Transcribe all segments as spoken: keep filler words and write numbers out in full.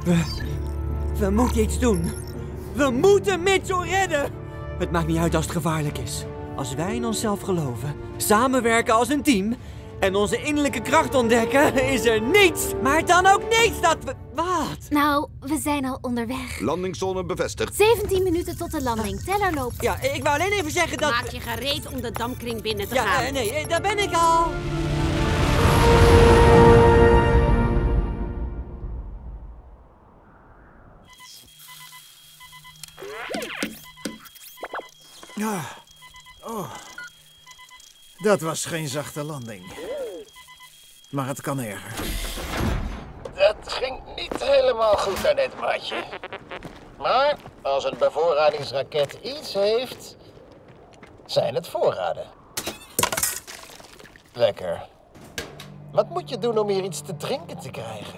We... We moeten iets doen. We moeten Mitchell redden. Het maakt niet uit als het gevaarlijk is. Als wij in onszelf geloven, samenwerken als een team en onze innerlijke kracht ontdekken, is er niets, maar dan ook niets dat we... Wat? Nou, we zijn al onderweg. Landingszone bevestigd. zeventien minuten tot de landing. Teller loopt. Ja, ik wou alleen even zeggen dat... Maak je gereed om de dampkring binnen te Ja, gaan. uh, nee, uh, daar ben ik al. Ah. Oh. Dat was geen zachte landing. Maar het kan erger. Dat ging niet helemaal goed daarnet, maatje. Maar als een bevoorradingsraket iets heeft, zijn het voorraden. Lekker. Wat moet je doen om hier iets te drinken te krijgen?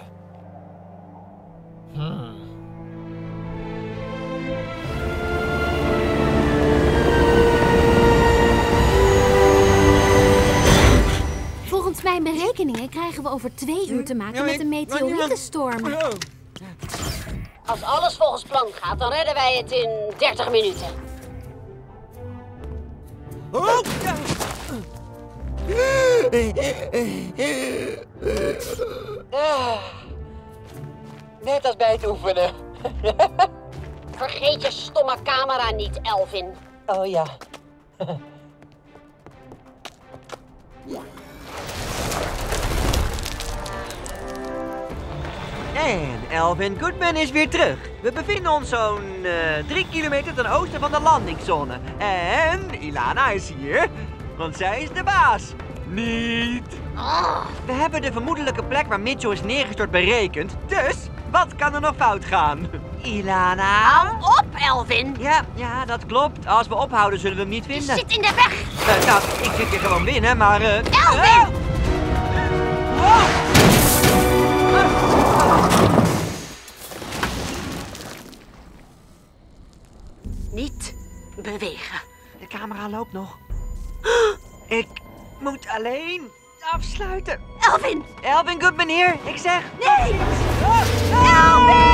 Hmm. Volgens mijn berekeningen krijgen we over twee uur te maken met een meteorietenstorm. Als alles volgens plan gaat, dan redden wij het in dertig minuten. Oh! Ah, net als bij het oefenen. Vergeet je stomme camera niet, Elvin. Oh ja. En Elvin Goodman is weer terug. We bevinden ons zo'n uh, drie kilometer ten oosten van de landingszone. En Ilana is hier, want zij is de baas. Niet. Oh. We hebben de vermoedelijke plek waar Mitchell is neergestort berekend. Dus, wat kan er nog fout gaan? Ilana? Hou op, Elvin. Ja, ja, dat klopt. Als we ophouden zullen we hem niet Je vinden. zit in de weg. Uh, nou, ik zit hier gewoon binnen, maar... Uh, Elvin! Uh, wow. Niet bewegen. De camera loopt nog. Ik moet alleen afsluiten. Elvin! Elvin Goodman hier, ik zeg... Nee! Oh, oh. Elvin!